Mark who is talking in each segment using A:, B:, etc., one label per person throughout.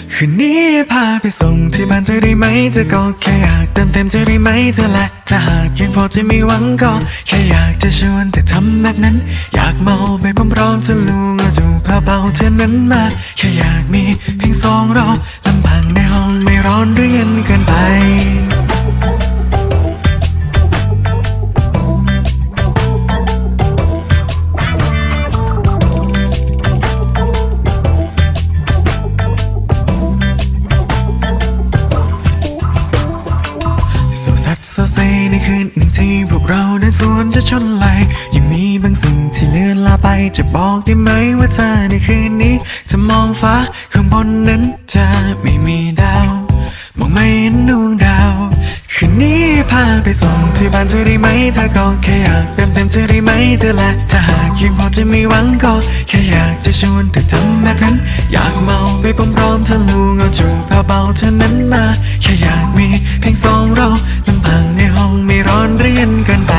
A: คืนนี้พาไปส่งที่บ้านเธอได้ไหมเธอก็แค่อยากเติมเต็มเธอได้ไหมเธอและถ้าหากยังพอจะมีหวังก็แค่อยากจะชวนแต่ทำแบบนั้นอยากเมาไปพร้อมๆเธอลูกจูบพาเบาเธอนั้นมาแค่อยากมีเพียงสองเราลำพังในห้องไม่ร้อนหรือเย็นเกินไปโซเซในคืนหนึ่งที่พวกเราได้สวนจะชนไหลยังมีบางสิ่งที่เลื่อนลาไปจะบอกได้ไหมว่าเธอในคืนนี้จะมองฟ้าข้างบนนั้นจะไม่มีดาวมองไม่เห็นดวงดาวคืนนี้พาไปส่งที่บ้านเธอได้ไหมเธอก็แค่อยากเติมเต็มเธอได้ไหมเธอและถ้าหากยังพอจะมีหวังก็แค่อยากจะชวนเธอทำแบบนั้นอยากเมาไปพร้อมๆเธอลูกเอาจูบเบาๆเธอนั้นมาแค่อยากมีเพียงสองเราลำพังในห้องไม่ร้อนหรือเย็นเกินไป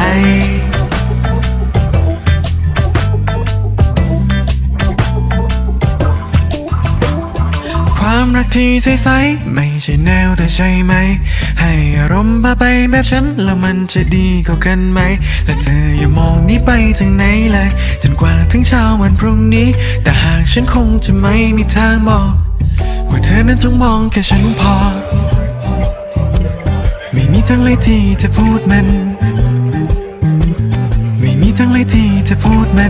A: ความรักที่ใสๆไม่ใช่แนวแต่ใช่ไหมให้อารมณ์พาไปแบบฉันแล้วมันจะดีกว่ากันไหมและเธออย่ามองนี้ไปถึงไหนเลยจนกว่าถึงเช้าวันพรุ่งนี้แต่หากฉันคงจะไม่มีทางบอกว่าเธอนั้นต้องมองแค่ฉันพอไม่มีทางเลยที่จะพูดมันไม่มีทางเลยที่จะพูดมัน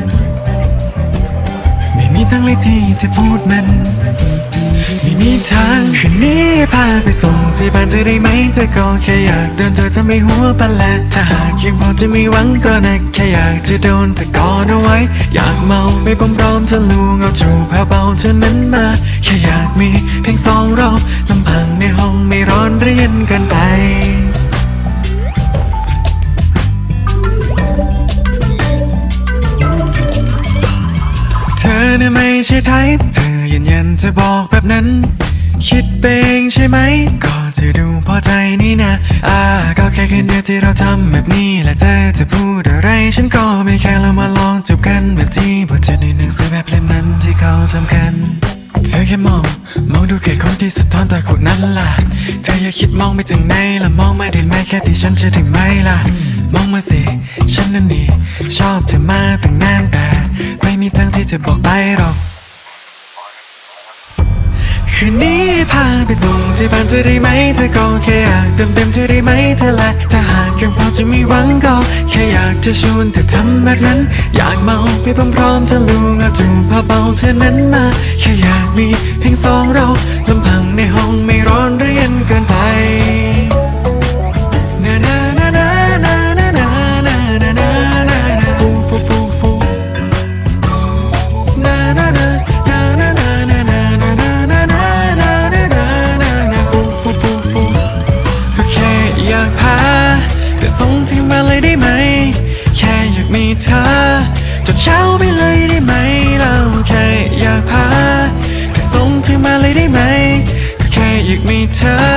A: ไม่มีทางเลยที่จะพูดมันไม่มีทางคืนนี้พาไปส่งที่บ้านเธอได้ไหมเธอก็แค่อยากเดินเธอทำให้หัวปะและถ้าหากยังพอจะมีหวังก็นะแค่อยากจะโดนเธอกอดเอาไว้อยากเมาไปพร้อมๆเธอลูกเอาจูบเบาๆเธอนั้นมาแค่อยากมีเพียงสองเราลำพังในห้องไม่ร้อนหรือเย็นเกินไปเธอน่ะไม่ใช่ไทป์เธอยืนยันจะบอกแบบนั้นคิดเองใช่ไหมก็จะดูพอใจนี่นะก็แค่คืนเดียวที่เราทำแบบนี้และเธอจะพูดอะไรฉันก็ไม่แค่เรามาลองจูบกันแบบที่บทเจอในหนังสือแบบเล่มนั้นที่เขาทำกันเธอแค่มองดูแค่คนที่สะท้อนตาขุดนั้นล่ะเธออย่าคิดมองไปถึงไหนล่ะมองมาได้ไหมแค่ที่ฉันจะถึงไหมล่ะมองมาสิฉันนั่นนี่ชอบเธอมาตั้งนานแต่ไม่มีทางที่จะบอกไปหรอกคืนนี้พาไปส่งที่บ้านเธอได้ไหมเธอก็แค่อยากเติมเต็มเธอได้ไหมเธอและถ้าหากยังพอจะมีหวังก็แค่อยากจะชวนเธอทำแบบนั้นอยากเมาไปพร้อมๆเธอลูกเอาจูบเบาๆเธอนั้นมาแค่อยากมีเพียงสองเราลำพังในห้องไม่ร้อนหรือเย็นเกินไปได้ไหมแค่อยากมีเธอจนเช้าไปเลยได้ไหมเราแค่อยากพาแต่ส่งเธอมาเลยได้ไหมก็แค่อยากมีเธอ